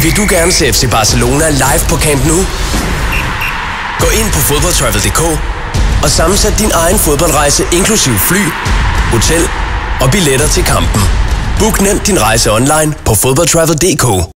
Vil du gerne se FC Barcelona live på Camp Nou? Gå ind på fodboldtravel.dk og sammensæt din egen fodboldrejse inklusiv fly, hotel og billetter til kampen. Book nemt din rejse online på fodboldtravel.dk.